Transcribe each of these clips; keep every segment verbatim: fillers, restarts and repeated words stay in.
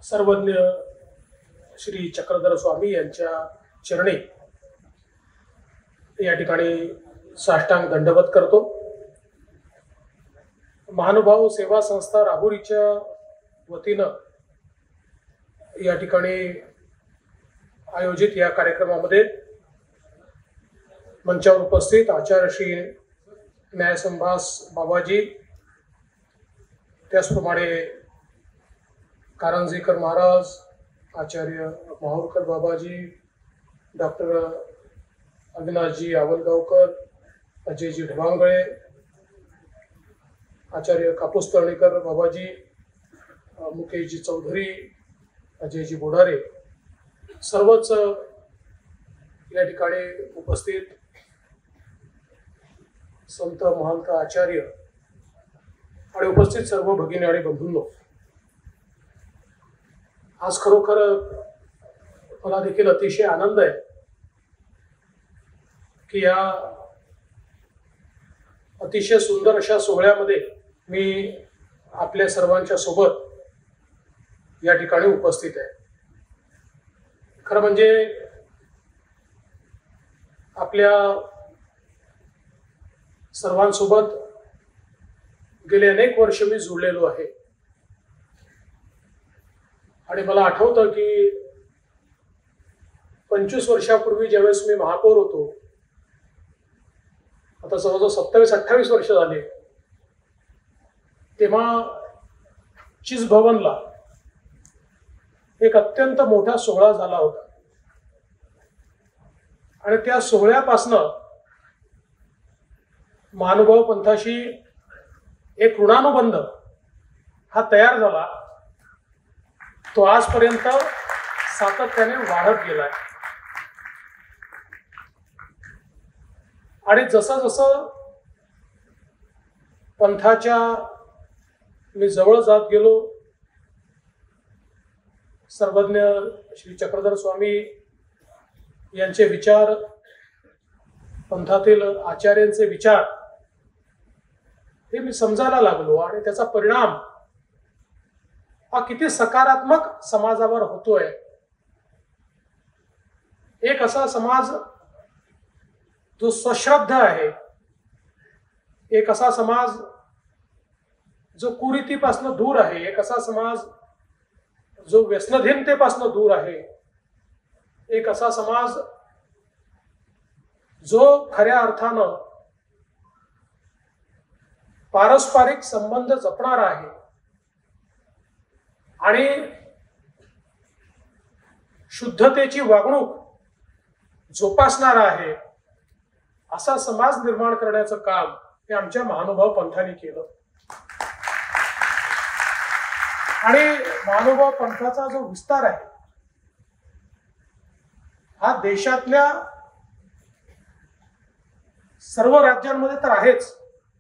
सर्वज्ञ श्री चक्रधर स्वामी यांच्या चरणी या ठिकाणी साष्टांग दंडवत करतो। महानुभाव सेवा संस्था राहुरीच्या वतीनं या ठिकाणी आयोजित या कार्यक्रमामध्ये मंचावर उपस्थित आचार्य श्री न्यायसंभास बाबाजी, त्याचप्रमाणे कारंजेकर महाराज, आचार्य माहुरकर बाबाजी, डॉक्टर अविनाशजी आवलगावकर, अजयजी ढवांगळे, आचार्य कापूस तळणीकर बाबाजी, मुकेशजी चौधरी, अजयजी बोडारे, सर्वच या ठिकाणी उपस्थित संत महंत आचार्य आणि उपस्थित सर्व भगिनी आणि बंधूंनो, आज खरोखर मला देखील अतिशय आनंद आहे की या अतिशय सुंदर अशा सोहळ्यामध्ये मी आपल्या सर्वांच्या सोबत या ठिकाणी उपस्थित आहे। खरं म्हणजे आपल्या सर्वांसोबत गेले अनेक वर्ष मी जुळलेलो आहे आणि मला आठवतं की पंचवीस वर्षापूर्वी ज्यावेळेस मी महापौर होतो, आता जवळजवळ सत्तावीस अठ्ठावीस वर्ष झाले, तेव्हा चिज भवनला एक अत्यंत मोठा सोहळा झाला होता आणि त्या सोहळ्यापासनं महानुभाव पंथाशी एक ऋणानुबंध हा तयार झाला, तो आजपर्यंत सातत्याने वाढत गेलाय। आणि जसं जसं पंथाच्या मी जवळ जात गेलो, सर्वज्ञ श्री चक्रधर स्वामी यांचे विचार, पंथातील आचार्यांचे विचार हे मी समजायला लागलो आणि त्याचा परिणाम हा किती सकारात्मक समाजावर होतोय। एक असा समाज जो स्वश्रद्ध आहे, एक असा समाज जो कुरीतीपासून दूर आहे, एक असा समाज जो व्यसनधीनतेपासून दूर आहे, एक असा समाज जो खऱ्या अर्थानं पारस्परिक संबंध जपणार आहे आणि शुद्धतेची वागणूक जोपासणारा आहे, असा समाज निर्माण करण्याचं काम हे आमच्या महानुभाव पंथाने केलं। आणि महानुभाव पंथाचा जो विस्तार आहे हा देशातल्या सर्व राज्यांमध्ये तर आहेच,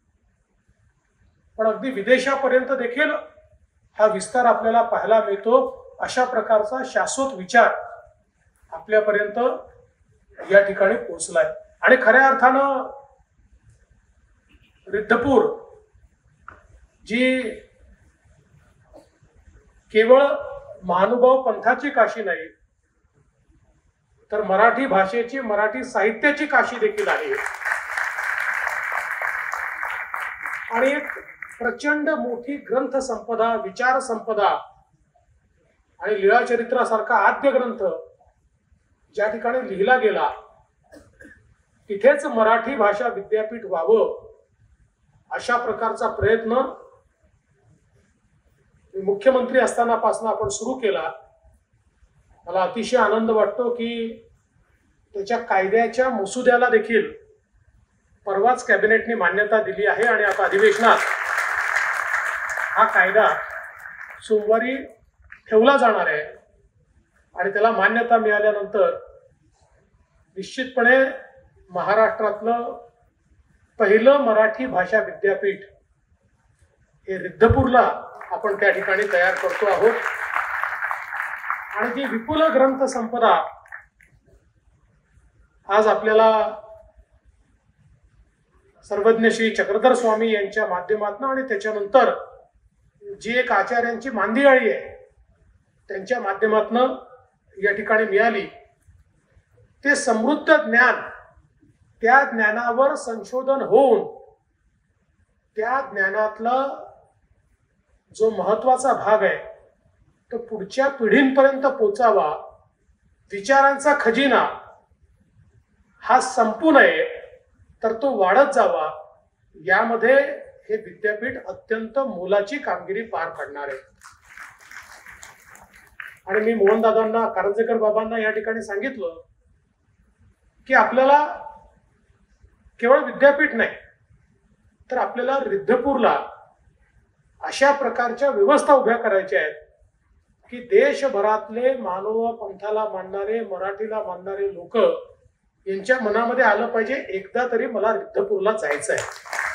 पण अगदी विदेशापर्यंत देखील हा विस्तार आपल्याला पाहायला मिळतो। अशा प्रकारचा शाश्वत विचार आपल्यापर्यंत या ठिकाणी पोहोचलाय आणि खऱ्या अर्थानं रिद्धपूर जी केवळ महानुभाव पंथाची काशी नाही, तर मराठी भाषेची, मराठी साहित्याची काशी देखील आहे आणि एक प्रचंड मोठी ग्रंथ संपदा, विचार संपदा आणि लीळाचरित्रासारखा आद्य ग्रंथ ज्या ठिकाणी लिहिला गेला, तिथेच मराठी भाषा विद्यापीठ व्हावं अशा प्रकारचा प्रयत्न मुख्यमंत्री असतानापासून आपण सुरू केला। मला अतिशय आनंद वाटतो की त्याच्या कायद्याच्या मसुद्याला देखील परवाच कॅबिनेटने मान्यता दिली आहे आणि आता अधिवेशनात हा कायदा सोमवारी ठेवला जाणार आहे आणि त्याला मान्यता मिळाल्यानंतर निश्चितपणे महाराष्ट्रातलं पहिलं मराठी भाषा विद्यापीठ हे रिद्धपूरला आपण त्या ठिकाणी तयार करतो आहोत आणि ती विपुल ग्रंथ संपदा आज आपल्याला सर्वज्ञ श्री चक्रधर स्वामी यांच्या माध्यमातून आणि त्याच्यानंतर जी एक आचार्यांची मांदियाळी आहे त्यांच्या माध्यमातून या ठिकाणी मिळाली, ते समृद्ध ज्ञान, त्या ज्ञानावर संशोधन होऊन त्या ज्ञानातला जो महत्वाचा भाग आहे तो पुढच्या पिढींपर्यंत पोचावा, विचारांचा खजिना हा संपू नये तर तो वाढत जावा, यामध्ये हे विद्यापीठ अत्यंत मोलाची कामगिरी पार पाडणार आहे. आणि मी मोहनदादांना, कारंजेकर बाबांना या ठिकाणी सांगितलं की आपल्याला केवळ विद्यापीठ नाही तर आपल्याला रिद्धपूरला अशा प्रकारच्या व्यवस्था उभ्या करायच्या आहेत की देशभरातले मानव पंथाला मानणारे, मराठीला मानणारे लोक यांच्या मनामध्ये आलं पाहिजे, एकदा तरी मला रिद्धपूरला जायचं आहे.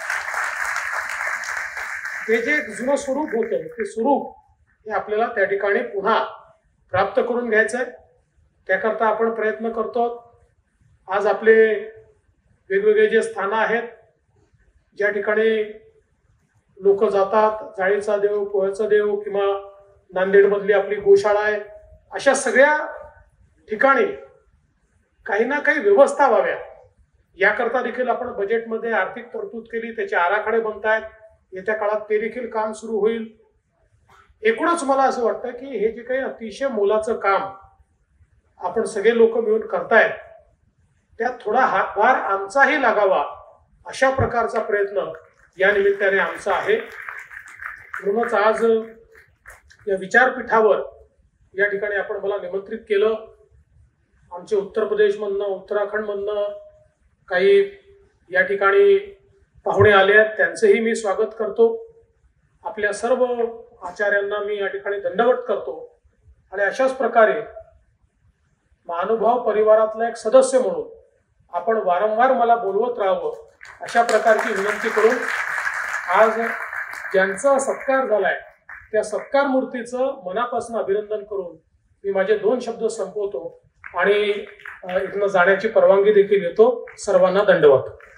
ते जे जुनं स्वरूप होतं ते स्वरूप हे आपल्याला त्या ठिकाणी पुन्हा प्राप्त करून घ्यायचं आहे. त्याकरता आपण प्रयत्न करतो. आज आपले वेगवेगळे जे स्थानं आहेत ज्या ठिकाणी लोक जातात, जाळीचा देव, पोह्याचा देव किंवा नांदेडमधली आपली गोशाळा आहे, अशा सगळ्या ठिकाणी काही ना काही व्यवस्था व्हाव्या याकरता देखील आपण बजेटमध्ये आर्थिक तरतूद केली, त्याचे आराखडे बनतायत. येत्या काळात ते देखील काम सुरू होईल. एकूणच मला असं वाटतं की हे जे काही अतिशय मोलाचं काम आपण सगळे लोक मिळून करतायत त्यात थोडा हातभार आमचाही लागावा अशा प्रकारचा प्रयत्न या निमित्ताने आमचा आहे. म्हणूनच आज या विचारपीठावर या ठिकाणी आपण मला निमंत्रित केलं. आमचे उत्तर प्रदेशमधनं, उत्तराखंडमधनं काही या ठिकाणी पाहुणे आले आहेत, त्यांचंही मी स्वागत करतो. आपल्या सर्व आचार्यांना मी या ठिकाणी दंडवत करतो. आणि अशाच प्रकारे महानुभाव परिवारातला एक सदस्य म्हणून आपण वारंवार मला बोलवत राहावं अशा प्रकारची विनंती करून आज ज्यांचा सत्कार झालाय त्या सत्कार मूर्तीचं मनापासून अभिनंदन करून मी माझे दोन शब्द संपवतो आणि इथनं जाण्याची परवानगी देखील घेतो. सर्वांना दंडवत.